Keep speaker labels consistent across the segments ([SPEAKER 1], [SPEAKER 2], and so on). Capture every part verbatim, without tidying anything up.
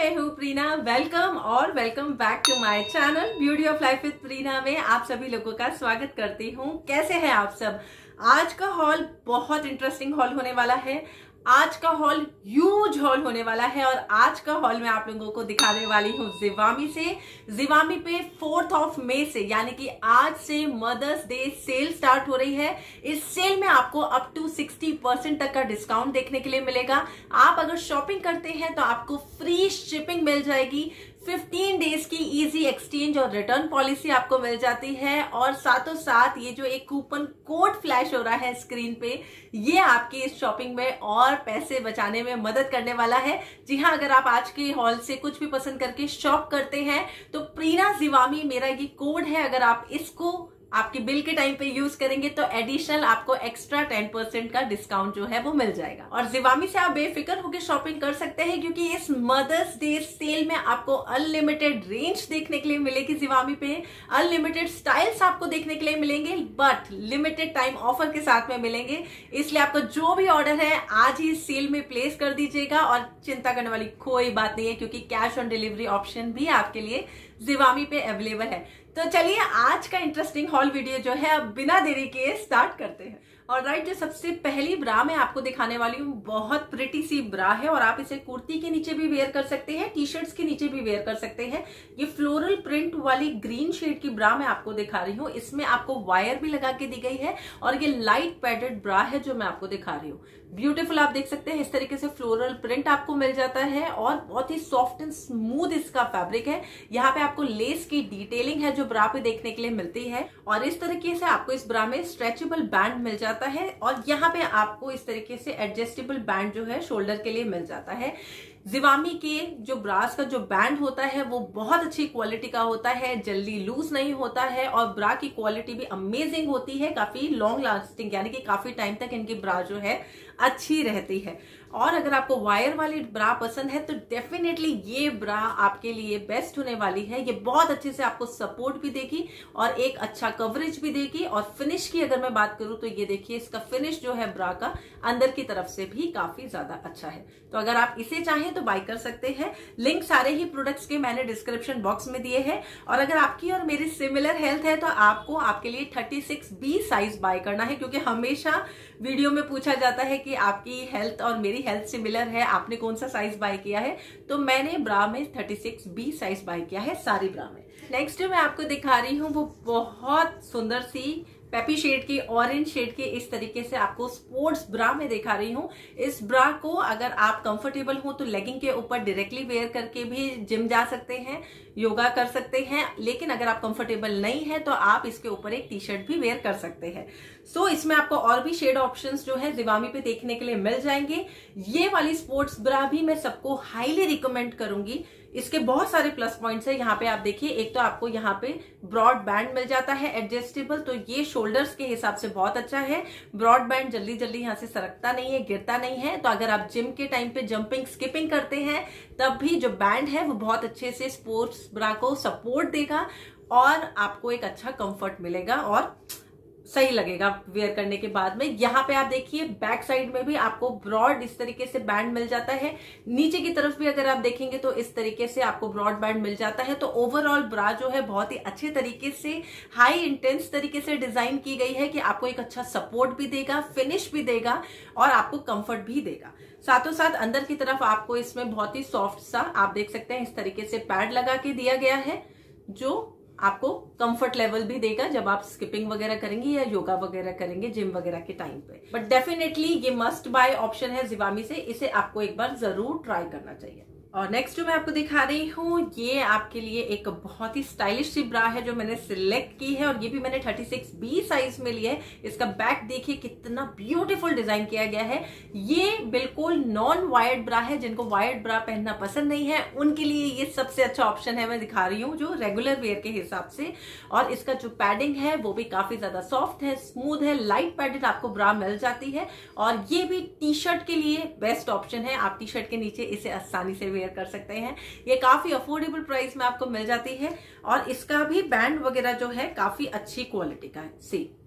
[SPEAKER 1] मैं हूँ प्रीना। वेलकम और welcome back to my channel beauty of life with Preena में आप सभी लोगों का स्वागत करती हूँ। कैसे हैं आप सब? आज का हॉल बहुत इंटरेस्टिंग हॉल होने वाला है। आज का हॉल ह्यूज हॉल होने वाला है और आज का हॉल मैं आप लोगों को दिखाने वाली हूँ जिवामी से। जिवामी पे फोर्थ ऑफ मई से यानी कि आज से मदर्स डे सेल स्टार्ट हो रही है। इस सेल में आपको अप टू सिक्सटी परसेंट तक का डिस्काउंट देखने के लिए मिलेगा। आप अगर शॉपिंग करते हैं तो आपको फ्री शिपिंग मिल जाएगी। फिफ्टीन डेज की इजी एक्सचेंज और रिटर्न पॉलिसी आपको मिल जाती है और साथों साथ ये जो एक कूपन कोड फ्लैश हो रहा है स्क्रीन पे, ये आपकी इस शॉपिंग में और पैसे बचाने में मदद करने वाला है। जी हाँ, अगर आप आज के हॉल से कुछ भी पसंद करके शॉप करते हैं तो प्रीना जिवामी मेरा ये कोड है। अगर आप इसको आपके बिल के टाइम पे यूज करेंगे तो एडिशनल आपको एक्स्ट्रा टेन परसेंट का डिस्काउंट जो है वो मिल जाएगा। और जिवामी से आप बेफिक्र होकर शॉपिंग कर सकते हैं क्योंकि इस मदर्स डे सेल में आपको अनलिमिटेड रेंज देखने के लिए मिलेगी। जिवामी पे अनलिमिटेड स्टाइल्स आपको देखने के लिए मिलेंगे, बट लिमिटेड टाइम ऑफर के साथ में मिलेंगे। इसलिए आपका जो भी ऑर्डर है आज ही सेल में प्लेस कर दीजिएगा और चिंता करने वाली कोई बात नहीं है क्योंकि कैश ऑन डिलीवरी ऑप्शन भी आपके लिए जिवामी पे अवेलेबल है। तो चलिए आज का इंटरेस्टिंग हॉल वीडियो जो है अब बिना देरी के स्टार्ट करते हैं। और राइट, जो सबसे पहली ब्रा मैं आपको दिखाने वाली हूँ बहुत प्रिटी सी ब्रा है और आप इसे कुर्ती के नीचे भी वेयर कर सकते हैं, टी शर्ट्स के नीचे भी वेयर कर सकते हैं। ये फ्लोरल प्रिंट वाली ग्रीन शेड की ब्रा मैं आपको दिखा रही हूँ। इसमें आपको वायर भी लगा के दी गई है और ये लाइट पैडेड ब्रा है जो मैं आपको दिखा रही हूँ। ब्यूटीफुल, आप देख सकते हैं इस तरीके से फ्लोरल प्रिंट आपको मिल जाता है और बहुत ही सॉफ्ट एंड स्मूथ इसका फैब्रिक है। यहाँ पे आपको लेस की डिटेलिंग है जो ब्रा पे देखने के लिए मिलती है और इस तरीके से आपको इस ब्रा में स्ट्रेचेबल बैंड मिल जाता है और यहाँ पे आपको इस तरीके से एडजस्टेबल बैंड जो है शोल्डर के लिए मिल जाता है। जिवामी के जो ब्रास का जो बैंड होता है वो बहुत अच्छी क्वालिटी का होता है, जल्दी लूज नहीं होता है और ब्रा की क्वालिटी भी अमेजिंग होती है, काफी लॉन्ग लास्टिंग यानी कि काफी टाइम तक इनकी ब्रा जो है अच्छी रहती है। और अगर आपको वायर वाली ब्रा पसंद है तो डेफिनेटली ये ब्रा आपके लिए बेस्ट होने वाली है। ये बहुत अच्छे से आपको सपोर्ट भी देगी और एक अच्छा कवरेज भी देगी। और फिनिश की अगर मैं बात करूं तो ये देखिए इसका फिनिश जो है ब्रा का अंदर की तरफ से भी काफी ज्यादा अच्छा है। तो अगर आप इसे चाहें तो बाय कर सकते हैं। लिंक सारे ही प्रोडक्ट्स के मैंने डिस्क्रिप्शन बॉक्स में दिए हैं। और अगर आपकी और मेरी सिमिलर हेल्थ है तो आपको आपके लिए thirty six B size buy करना है क्योंकि हमेशा वीडियो में पूछा जाता है कि आपकी हेल्थ और मेरी हेल्थ सिमिलर है, आपने कौन सा साइज बाय किया है। तो मैंने ब्रा में thirty six B size buy किया है सारी ब्रा में। नेक्स्ट जो मैं आपको दिखा रही हूँ वो बहुत सुंदर सी पेपी शेड की, ऑरेंज शेड के इस तरीके से आपको स्पोर्ट्स ब्रा में दिखा रही हूँ। इस ब्रा को अगर आप कंफर्टेबल हो तो लेगिंग के ऊपर डायरेक्टली वेयर करके भी जिम जा सकते हैं, योगा कर सकते हैं। लेकिन अगर आप कंफर्टेबल नहीं है तो आप इसके ऊपर एक टी शर्ट भी वेयर कर सकते हैं। सो so, इसमें आपको और भी शेड ऑप्शंस जो है जिवामी पे देखने के लिए मिल जाएंगे। ये वाली स्पोर्ट्स ब्रा भी मैं सबको हाईली रिकमेंड करूंगी। इसके बहुत सारे प्लस पॉइंट्स है। यहाँ पे आप देखिए, एक तो आपको यहाँ पे ब्रॉड बैंड मिल जाता है एडजस्टेबल, तो ये शोल्डर्स के हिसाब से बहुत अच्छा है। ब्रॉड बैंड जल्दी जल्दी यहाँ से सरकता नहीं है, गिरता नहीं है। तो अगर आप जिम के टाइम पे जंपिंग स्किपिंग करते हैं तब भी जो बैंड है वो बहुत अच्छे से स्पोर्ट्स ब्रा को सपोर्ट देगा और आपको एक अच्छा कंफर्ट मिलेगा और सही लगेगा वेयर करने के बाद में। यहाँ पे आप देखिए बैक साइड में भी आपको ब्रॉड इस तरीके से बैंड मिल जाता है। नीचे की तरफ भी अगर आप देखेंगे तो इस तरीके से आपको ब्रॉड बैंड मिल जाता है। तो ओवरऑल ब्रा जो है बहुत ही अच्छे तरीके से हाई इंटेंस तरीके से डिजाइन की गई है कि आपको एक अच्छा सपोर्ट भी देगा, फिनिश भी देगा और आपको कंफर्ट भी देगा। साथों साथ अंदर की तरफ आपको इसमें बहुत ही सॉफ्ट सा आप देख सकते हैं इस तरीके से पैड लगा के दिया गया है जो आपको कंफर्ट लेवल भी देगा जब आप स्किपिंग वगैरह करेंगे या योगा वगैरह करेंगे जिम वगैरह के टाइम पे। बट डेफिनेटली ये मस्ट बाय ऑप्शन है जिवामी से, इसे आपको एक बार जरूर ट्राई करना चाहिए। और नेक्स्ट जो मैं आपको दिखा रही हूँ ये आपके लिए एक बहुत ही स्टाइलिश सी ब्रा है जो मैंने सिलेक्ट की है और ये भी मैंने थर्टी सिक्स बी साइज में लिया है। इसका बैक देखिए कितना ब्यूटीफुल डिजाइन किया गया है। ये बिल्कुल नॉन वायर्ड ब्रा है। जिनको वायर्ड ब्रा पहनना पसंद नहीं है उनके लिए ये सबसे अच्छा ऑप्शन है। मैं दिखा रही हूँ जो रेगुलर वेयर के हिसाब से। और इसका जो पैडिंग है वो भी काफी ज्यादा सॉफ्ट है, स्मूथ है, लाइट पैडेड आपको ब्रा मिल जाती है। और ये भी टी शर्ट के लिए बेस्ट ऑप्शन है। आप टी शर्ट के नीचे इसे आसानी से वेयर कर सकते हैं। ये काफी अफोर्डेबल प्राइस में आपको मिल जाती है और इसका भी बैंड वगैरह जो है काफी अच्छी क्वालिटी का है। सी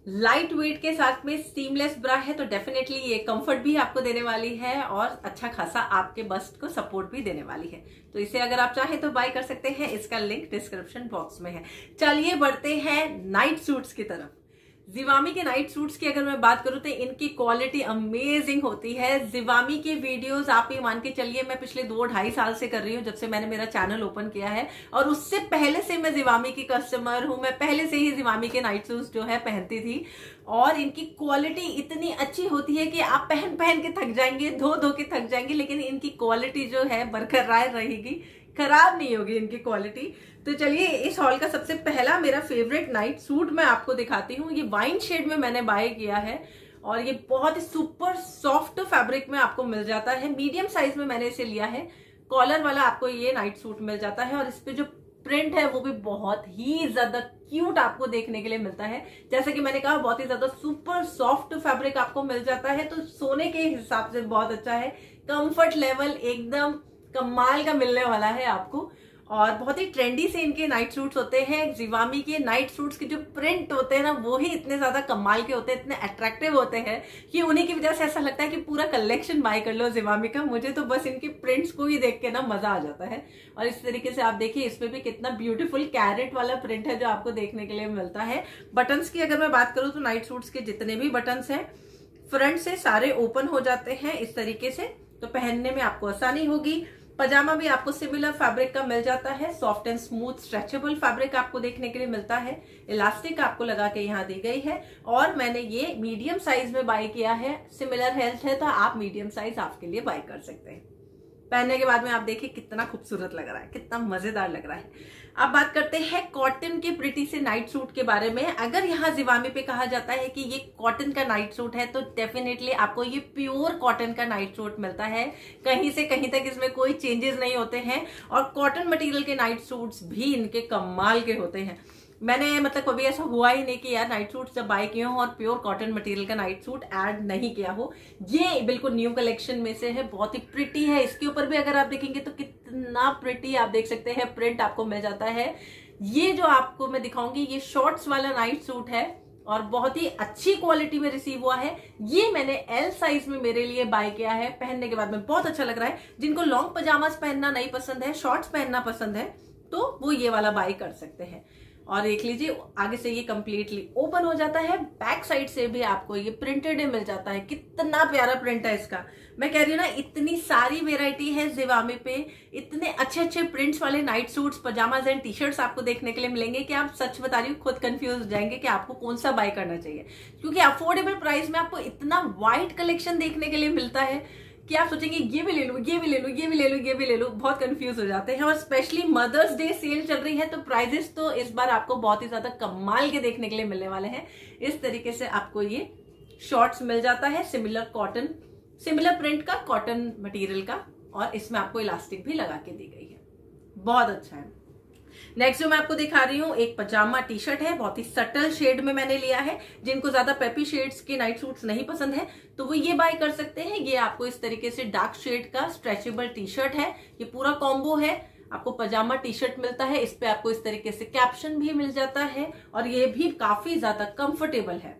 [SPEAKER 1] लाइट वेट के साथ में सीमलेस ब्रा है, तो डेफिनेटली ये कंफर्ट भी आपको देने वाली है और अच्छा खासा आपके बस्ट को सपोर्ट भी देने वाली है। तो इसे अगर आप चाहें तो बाय कर सकते हैं, इसका लिंक डिस्क्रिप्शन बॉक्स में है। चलिए बढ़ते हैं नाइट सूट्स की तरफ। जिवामी के नाइट सूट्स की अगर मैं बात करूं तो इनकी क्वालिटी अमेजिंग होती है। जिवामी के वीडियोस आप ये मान के चलिए मैं पिछले दो ढाई साल से कर रही हूं, जब से मैंने मेरा चैनल ओपन किया है, और उससे पहले से मैं जिवामी की कस्टमर हूं। मैं पहले से ही जिवामी के नाइट सूट्स जो है पहनती थी और इनकी क्वालिटी इतनी अच्छी होती है कि आप पहन पहन के थक जाएंगे, धो धो के थक जाएंगे, लेकिन इनकी क्वालिटी जो है बरकरार रहेगी, खराब नहीं होगी इनकी क्वालिटी। तो चलिए इस हॉल का सबसे पहला मेरा फेवरेट नाइट सूट मैं आपको दिखाती हूँ। ये वाइन शेड में मैंने बाय किया है और ये बहुत ही सुपर सॉफ्ट फैब्रिक में आपको मिल जाता है। मीडियम साइज में मैंने इसे लिया है। कॉलर वाला आपको ये नाइट सूट मिल जाता है और इस पे जो प्रिंट है वो भी बहुत ही ज्यादा क्यूट आपको देखने के लिए मिलता है। जैसे कि मैंने कहा बहुत ही ज्यादा सुपर सॉफ्ट फैब्रिक आपको मिल जाता है, तो सोने के हिसाब से बहुत अच्छा है। कंफर्ट लेवल एकदम कमाल का मिलने वाला है आपको और बहुत ही ट्रेंडी से इनके नाइट सूट्स होते हैं। जिवामी के नाइट सूट्स के जो प्रिंट होते हैं ना वो ही इतने ज्यादा कमाल के होते हैं, इतने अट्रैक्टिव होते हैं कि उन्हीं की वजह से ऐसा लगता है कि पूरा कलेक्शन बाय कर लो जिवामी का। मुझे तो बस इनके प्रिंट्स को ही देख के ना मजा आ जाता है। और इस तरीके से आप देखिए इसमें भी कितना ब्यूटीफुल कैरेट वाला प्रिंट है जो आपको देखने के लिए मिलता है। बटन्स की अगर मैं बात करूं तो नाइट सूट्स के जितने भी बटन्स हैं फ्रंट से सारे ओपन हो जाते हैं इस तरीके से, तो पहनने में आपको आसानी होगी। पजामा भी आपको सिमिलर फैब्रिक का मिल जाता है। Soft and smooth stretchable fabric आपको देखने के लिए मिलता है। इलास्टिक आपको लगा के यहाँ दी गई है और मैंने ये मीडियम साइज में बाय किया है। सिमिलर हेल्थ है तो आप मीडियम साइज आपके लिए बाय कर सकते हैं। पहनने के बाद में आप देखिए कितना खूबसूरत लग रहा है, कितना मजेदार लग रहा है। अब बात करते हैं कॉटन के प्रिटी से नाइट सूट के बारे में। अगर यहाँ जिवामी पे कहा जाता है कि ये कॉटन का नाइट सूट है तो डेफिनेटली आपको ये प्योर कॉटन का नाइट सूट मिलता है। कहीं से कहीं तक इसमें कोई चेंजेस नहीं होते हैं और कॉटन मटेरियल के नाइट सूट्स भी इनके कमाल के होते हैं। मैंने मतलब कभी ऐसा हुआ ही नहीं कि यार नाइट सूट जब बाय किए हो और प्योर कॉटन मटेरियल का नाइट सूट ऐड नहीं किया हो। ये बिल्कुल न्यू कलेक्शन में से है, बहुत ही प्रिटी है। इसके ऊपर भी अगर आप देखेंगे तो कितना प्रिटी आप देख सकते हैं प्रिंट आपको मिल जाता है। ये जो आपको मैं दिखाऊंगी ये शॉर्ट्स वाला नाइट सूट है और बहुत ही अच्छी क्वालिटी में रिसीव हुआ है। ये मैंने एल साइज में मेरे लिए बाय किया है। पहनने के बाद में बहुत अच्छा लग रहा है। जिनको लॉन्ग पजामास पहनना नहीं पसंद है, शॉर्ट्स पहनना पसंद है, तो वो ये वाला बाय कर सकते हैं। और देख लीजिए आगे से ये कंप्लीटली ओपन हो जाता है, बैक साइड से भी आपको ये प्रिंटेड मिल जाता है। कितना प्यारा प्रिंट है इसका। मैं कह रही हूँ ना इतनी सारी वेराइटी है जिवामी पे, इतने अच्छे अच्छे प्रिंट्स वाले night suits, pyjamas and T shirts आपको देखने के लिए मिलेंगे कि आप सच बता रही हूँ खुद कंफ्यूज हो जाएंगे कि आपको कौन सा बाय करना चाहिए। क्योंकि अफोर्डेबल प्राइस में आपको इतना वाइड कलेक्शन देखने के लिए मिलता है कि आप सोचेंगे ये भी ले लूं, ये भी ले लूं, ये भी ले लूं, ये भी ले लूं, बहुत कंफ्यूज हो जाते हैं। और स्पेशली मदर्स डे सेल चल रही है तो प्राइजेस तो इस बार आपको बहुत ही ज्यादा कमाल के देखने के लिए मिलने वाले हैं। इस तरीके से आपको ये शॉर्ट्स मिल जाता है, सिमिलर कॉटन, सिमिलर प्रिंट का कॉटन मटेरियल का, और इसमें आपको इलास्टिक भी लगा के दी गई है। बहुत अच्छा है। नेक्स्ट जो मैं आपको दिखा रही हूँ एक पजामा टी शर्ट है, बहुत ही सटल शेड में मैंने लिया है। जिनको ज्यादा पेपी शेड्स के नाइट सूट्स नहीं पसंद है तो वो ये बाय कर सकते हैं। ये आपको इस तरीके से डार्क शेड का स्ट्रेचेबल टी शर्ट है। ये पूरा कॉम्बो है, आपको पजामा टी शर्ट मिलता है, इस पे आपको इस तरीके से कैप्शन भी मिल जाता है और ये भी काफी ज्यादा कंफर्टेबल है।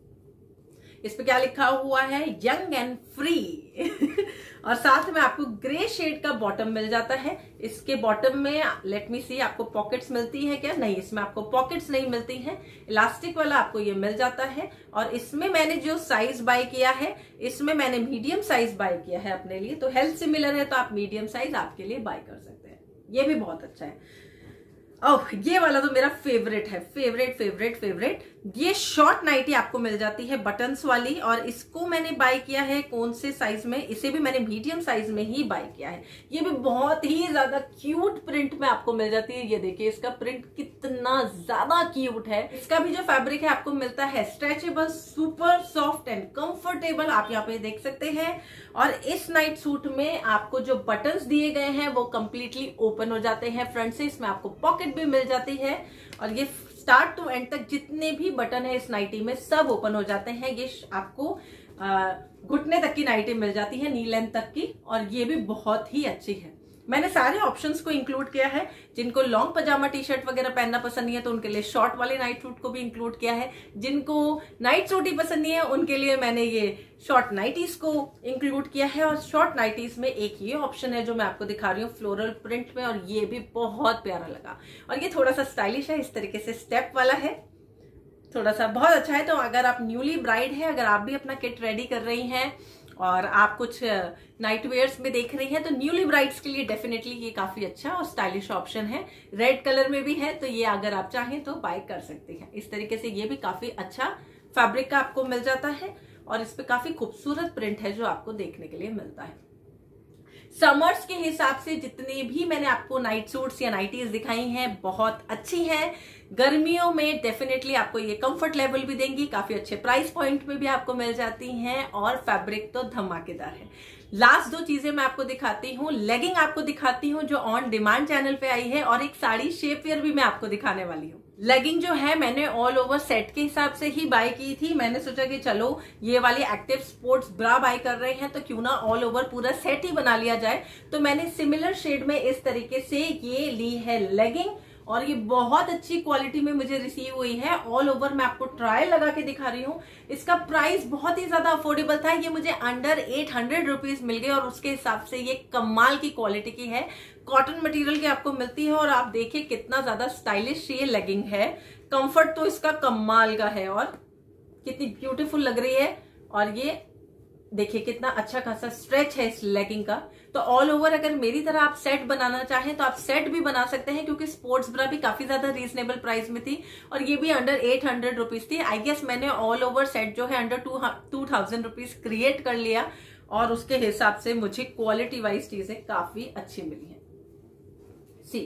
[SPEAKER 1] इस पे क्या लिखा हुआ है, यंग एंड फ्री और साथ में आपको ग्रे शेड का बॉटम मिल जाता है। इसके बॉटम में लेट मी सी आपको पॉकेट्स मिलती है क्या, नहीं इसमें आपको पॉकेट्स नहीं मिलती हैं। इलास्टिक वाला आपको ये मिल जाता है और इसमें मैंने जो साइज बाय किया है इसमें मैंने मीडियम साइज बाय किया है अपने लिए, तो हेल्थ सिमिलर है तो आप मीडियम साइज आपके लिए बाय कर सकते हैं। ये भी बहुत अच्छा है। ओह ये वाला तो मेरा फेवरेट है, फेवरेट फेवरेट फेवरेट। ये शॉर्ट नाइटी आपको मिल जाती है बटन्स वाली और इसको मैंने बाय किया है कौन से साइज में, इसे भी मैंने मीडियम साइज में ही बाय किया है। ये भी बहुत ही ज्यादा क्यूट प्रिंट में आपको मिल जाती है। ये देखिए इसका प्रिंट कितना ज्यादा क्यूट है। इसका भी जो फैब्रिक है आपको मिलता है stretchable, super soft and comfortable, आप यहाँ पे देख सकते हैं। और इस नाइट सूट में आपको जो बटन्स दिए गए हैं वो कंप्लीटली ओपन हो जाते हैं फ्रंट से। इसमें आपको पॉकेट भी मिल जाती है और ये स्टार्ट टू एंड तक जितने भी बटन है इस नाइटी में सब ओपन हो जाते हैं। ये आपको घुटने तक की नाइटी मिल जाती है, नी लेंथ तक की, और ये भी बहुत ही अच्छी है। मैंने सारे ऑप्शंस को इंक्लूड किया है। जिनको लॉन्ग पजामा टी शर्ट वगैरह पहनना पसंद नहीं है तो उनके लिए शॉर्ट वाले नाइट सूट को भी इंक्लूड किया है। जिनको नाइट सूट ही पसंद नहीं है उनके लिए मैंने ये शॉर्ट नाइटीज को इंक्लूड किया है। और शॉर्ट नाइटीज में एक ये ऑप्शन है जो मैं आपको दिखा रही हूँ फ्लोरल प्रिंट में, और ये भी बहुत प्यारा लगा। और ये थोड़ा सा स्टाइलिश है, इस तरीके से स्टेप वाला है, थोड़ा सा बहुत अच्छा है। तो अगर आप न्यूली ब्राइड है, अगर आप भी अपना किट रेडी कर रही हैं और आप कुछ नाइट वेयर्स में देख रही हैं तो न्यूली ब्राइड्स के लिए डेफिनेटली ये काफी अच्छा और स्टाइलिश ऑप्शन है। रेड कलर में भी है तो ये अगर आप चाहें तो बाय कर सकती हैं। इस तरीके से ये भी काफी अच्छा फैब्रिक का आपको मिल जाता है और इस पे काफी खूबसूरत प्रिंट है जो आपको देखने के लिए मिलता है। समर्स के हिसाब से जितने भी मैंने आपको नाइट सूट्स या नाइटीज दिखाई हैं बहुत अच्छी हैं। गर्मियों में डेफिनेटली आपको ये कंफर्ट लेवल भी देंगी, काफी अच्छे प्राइस पॉइंट में भी आपको मिल जाती हैं और फैब्रिक तो धमाकेदार है। लास्ट दो चीजें मैं आपको दिखाती हूँ। लेगिंग आपको दिखाती हूँ जो ऑन डिमांड चैनल पे आई है, और एक साड़ी शेप वेयर भी मैं आपको दिखाने वाली हूँ। लेगिंग जो है मैंने ऑल ओवर सेट के हिसाब से ही बाय की थी। मैंने सोचा कि चलो ये वाली एक्टिव स्पोर्ट्स ब्रा बाय कर रहे हैं तो क्यों ना ऑल ओवर पूरा सेट ही बना लिया जाए। तो मैंने सिमिलर शेड में इस तरीके से ये ली है लेगिंग, और ये बहुत अच्छी क्वालिटी में मुझे रिसीव हुई है। ऑल ओवर मैं आपको ट्रायल लगा के दिखा रही हूँ। इसका प्राइस बहुत ही ज्यादा अफोर्डेबल था, ये मुझे अंडर एट हंड्रेड रुपीज मिल गए और उसके हिसाब से ये कमाल की क्वालिटी की है। कॉटन मटेरियल की आपको मिलती है और आप देखिए कितना ज्यादा स्टाइलिश ये लेगिंग है। कंफर्ट तो इसका कमाल का है और कितनी ब्यूटीफुल लग रही है। और ये देखिए कितना अच्छा खासा स्ट्रेच है इस लेगिंग का। तो ऑल ओवर अगर मेरी तरह आप सेट बनाना चाहें तो आप सेट भी बना सकते हैं, क्योंकि स्पोर्ट्स ब्रा भी काफी ज्यादा रीजनेबल प्राइस में थी और ये भी अंडर एट हंड्रेड रुपीज थी। आई गेस मैंने ऑल ओवर सेट जो है under two two thousand rupees create कर लिया और उसके हिसाब से मुझे क्वालिटी वाइज चीजें काफी अच्छी मिली है। सी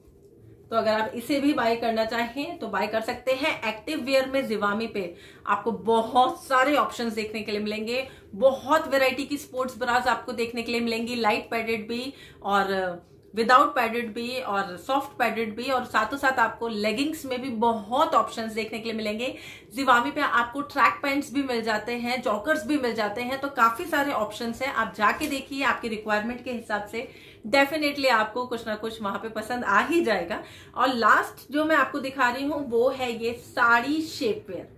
[SPEAKER 1] तो अगर आप इसे भी बाय करना चाहें तो बाय कर सकते हैं। एक्टिव वेयर में जिवामी पे आपको बहुत सारे ऑप्शंस देखने के लिए मिलेंगे। बहुत वैरायटी की स्पोर्ट्स ब्रास आपको देखने के लिए मिलेंगी, लाइट पैडेड भी और विदाउट पैडेड भी और सॉफ्ट पैडेड भी, और साथों साथ आपको लेगिंग्स में भी बहुत ऑप्शंस देखने के लिए मिलेंगे। जिवामी पे आपको ट्रैक पैंट्स भी मिल जाते हैं, जॉकर्स भी मिल जाते हैं, तो काफी सारे ऑप्शंस हैं। आप जाके देखिए, आपकी रिक्वायरमेंट के हिसाब से डेफिनेटली आपको कुछ ना कुछ वहां पे पसंद आ ही जाएगा। और लास्ट जो मैं आपको दिखा रही हूं वो है ये sari shapewear,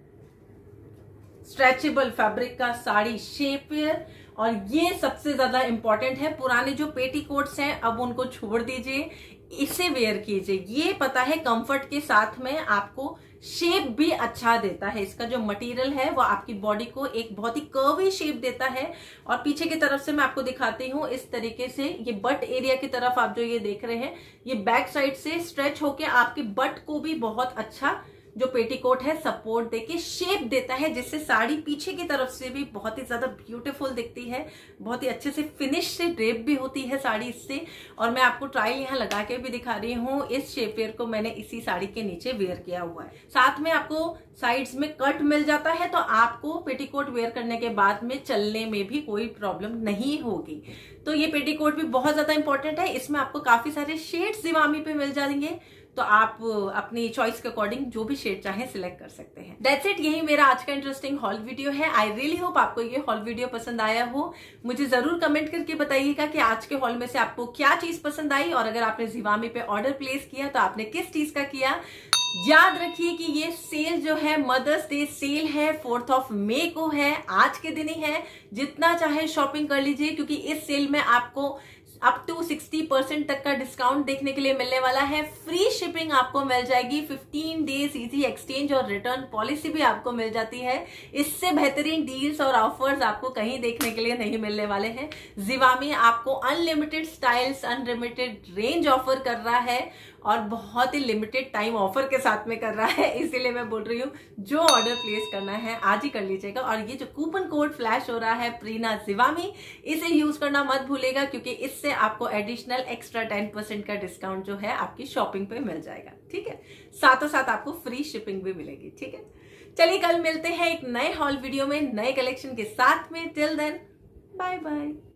[SPEAKER 1] stretchable fabric का साड़ी शेप वेयर। और ये सबसे ज्यादा इंपॉर्टेंट है। पुराने जो पेटीकोट्स हैं अब उनको छोड़ दीजिए, इसे वेयर कीजिए। ये पता है कंफर्ट के साथ में आपको शेप भी अच्छा देता है। इसका जो मटेरियल है वो आपकी बॉडी को एक बहुत ही कर्वी शेप देता है। और पीछे की तरफ से मैं आपको दिखाती हूँ, इस तरीके से ये बट एरिया की तरफ आप जो ये देख रहे हैं, ये बैक साइड से स्ट्रेच होके आपके बट को भी बहुत अच्छा जो पेटीकोट है सपोर्ट देके शेप देता है, जिससे साड़ी पीछे की तरफ से भी बहुत ही ज्यादा ब्यूटीफुल दिखती है। बहुत ही अच्छे से फिनिश से ड्रेप भी होती है साड़ी इससे। और मैं आपको ट्रायल यहाँ लगा के भी दिखा रही हूँ। इस शेप वेयर को मैंने इसी साड़ी के नीचे वेयर किया हुआ है। साथ में आपको साइड्स में कट मिल जाता है, तो आपको पेटीकोट वेयर करने के बाद में चलने में भी कोई प्रॉब्लम नहीं होगी। तो ये पेटीकोट भी बहुत ज्यादा इंपॉर्टेंट है। इसमें आपको काफी सारे शेड्स जिवामी पे मिल जाएंगे, तो आप अपनी चॉइस के अकॉर्डिंग जो भी शेड चाहे सिलेक्ट कर सकते हैं। दैट्स इट, यही मेरा आज का इंटरेस्टिंग हॉल वीडियो है। आई रियली होप आपको ये हॉल वीडियो पसंद आया हो। मुझे जरूर कमेंट करके बताइएगा कि आज के हॉल में से आपको क्या चीज पसंद आई, और अगर आपने जिवामी पे ऑर्डर प्लेस किया तो आपने किस चीज का किया। याद रखिए कि ये सेल जो है मदर्स डे सेल है, फोर्थ ऑफ मई को है, आज के दिन ही है। जितना चाहे शॉपिंग कर लीजिए, क्योंकि इस सेल में आपको अप टू सिक्सटी परसेंट तक का डिस्काउंट देखने के लिए मिलने वाला है। फ्री शिपिंग आपको मिल जाएगी, फिफ्टीन डेज इजी एक्सचेंज और रिटर्न पॉलिसी भी आपको मिल जाती है। इससे बेहतरीन डील्स और ऑफर्स आपको कहीं देखने के लिए नहीं मिलने वाले हैं। जिवामी आपको unlimited styles, unlimited range offer कर रहा है और बहुत ही लिमिटेड टाइम ऑफर के साथ में कर रहा है। इसीलिए मैं बोल रही हूँ जो ऑर्डर प्लेस करना है आज ही कर लीजिएगा। और ये जो कूपन कोड फ्लैश हो रहा है प्रीना जिवामी, इसे यूज करना मत भूलेगा, क्योंकि इससे आपको एडिशनल एक्स्ट्रा टेन परसेंट का डिस्काउंट जो है आपकी शॉपिंग पे मिल जाएगा। ठीक है, साथों साथ आपको फ्री शिपिंग भी मिलेगी। ठीक है, चलिए कल मिलते हैं एक नए हॉल वीडियो में नए कलेक्शन के साथ में। Till then bye bye.